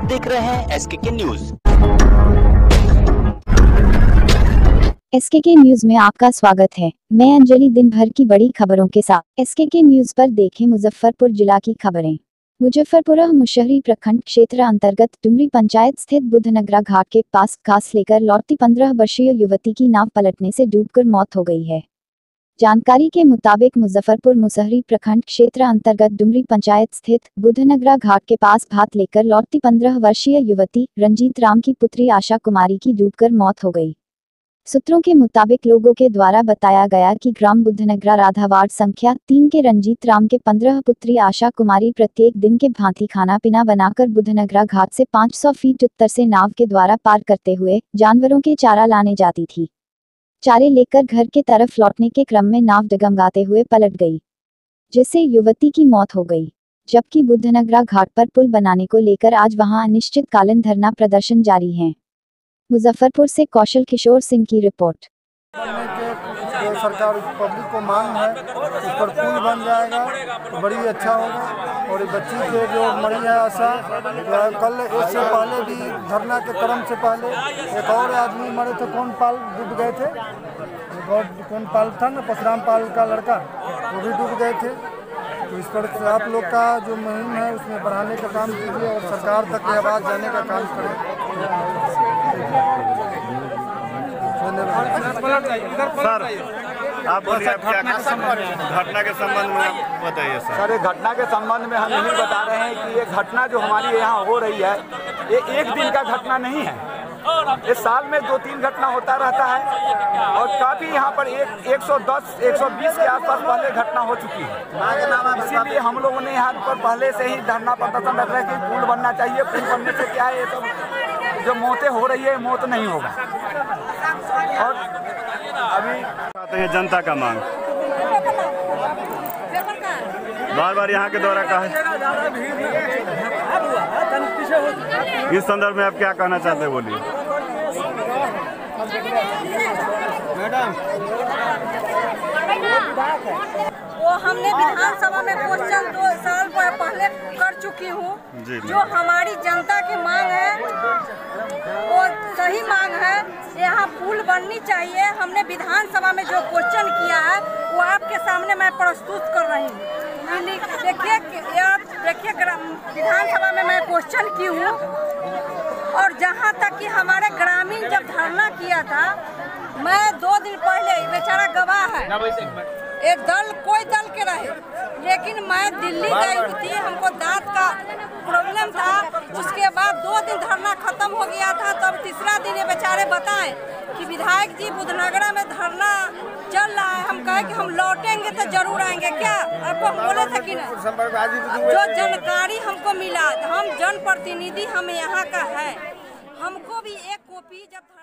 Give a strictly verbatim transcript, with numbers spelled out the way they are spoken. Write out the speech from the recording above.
देख रहे हैं एस के के न्यूज। एस के के न्यूज में आपका स्वागत है। मैं अंजलि दिन भर की बड़ी खबरों के साथ एस के के न्यूज पर देखें मुजफ्फरपुर जिला की खबरें। मुजफ्फरपुर मुशहरी प्रखंड क्षेत्र अंतर्गत डुमरी पंचायत स्थित बुधनगरा घाट के पास घास लेकर लौटती पंद्रह वर्षीय युवती की नाव पलटने से डूबकर मौत हो गई है। जानकारी के मुताबिक मुजफ्फरपुर मुशहरी प्रखंड क्षेत्र अंतर्गत डुमरी पंचायत स्थित बुधनगरा घाट के पास भात लेकर लौटती पंद्रह वर्षीय युवती रंजीत राम की पुत्री आशा कुमारी की डूबकर मौत हो गई। सूत्रों के मुताबिक लोगों के द्वारा बताया गया कि ग्राम बुधनगरा राधा वार्ड संख्या तीन के रंजीत राम के पंद्रह पुत्री आशा कुमारी प्रत्येक दिन के भांति खाना पीना बनाकर बुधनगरा घाट से पाँच सौ फीट उत्तर से नाव के द्वारा पार करते हुए जानवरों के चारा लाने जाती थी। चारे लेकर घर के तरफ लौटने के क्रम में नाव डगमगाते हुए पलट गई, जिससे युवती की मौत हो गई। जबकि बुधनगरा घाट पर पुल बनाने को लेकर आज वहां अनिश्चितकालीन धरना प्रदर्शन जारी है। मुजफ्फरपुर से कौशल किशोर सिंह की रिपोर्ट। जो सरकार पब्लिक को मांग है उस पर पुल बन जाएगा तो बड़ी अच्छा होगा। और बच्ची के जो मरी है आशा, कल इससे पहले भी धरना के क्रम से पहले एक और आदमी मरे थे, कौन पाल डूब गए थे, कौन पाल था ना, परशुराम पाल का लड़का, वो भी डूब गए थे। तो इस पर आप लोग का जो मुहिम है उसमें बढ़ाने का काम कीजिए और सरकार तक आवाज़ जाने का काम करें। सर, आप बोलिए घटना के संबंध में बताइए सर। सर, घटना के संबंध में हम यही बता रहे हैं कि ये घटना जो हमारी यहाँ हो रही है ये एक दिन का घटना नहीं है। इस साल में दो तीन घटना होता रहता है और काफ़ी यहाँ पर एक एक सौ दस एक सौ बीस के आसपास पहले घटना हो चुकी है। इसीलिए हम लोगों ने यहाँ पर पहले से ही धरना प्रदर्शन रख रहे हैं कि पुल बनना चाहिए। पुल बनने से क्या है, ये सब जो मौतें हो रही है मौत नहीं होगा। और अभी आते हैं जनता का मांग बार बार यहाँ के द्वारा कहा है। इस संदर्भ में आप क्या कहना चाहते हैं, बोलिए मैडम। वो हमने विधानसभा में क्वेश्चन दो साल पहले कर चुकी हूँ। जो हमारी जनता की मांग है वो सही मांग है। यहाँ पुल बननी चाहिए। हमने विधानसभा में जो क्वेश्चन किया है वो आपके सामने मैं प्रस्तुत कर रही हूँ। देखिए देखिए विधानसभा में मैं क्वेश्चन की हूँ। और जहाँ तक कि हमारे ग्रामीण जब धरना किया था, मैं दो दिन पहले बेचारा गवाह है, एक दल कोई दल के रहे, लेकिन मैं दिल्ली गई थी, हमको दांत का प्रॉब्लम था। उसके बाद दो दिन धरना खत्म हो गया था, तब तीसरा दिन ये बेचारे बताएं कि विधायक जी बुधनगरा में धरना चल रहा है। हम कहे कि हम लौटेंगे तो जरूर आएंगे। क्या आपको हम बोले थे कि नहीं? जो जानकारी हमको मिला, हम जनप्रतिनिधि हम यहाँ का है, हमको भी एक कॉपी जब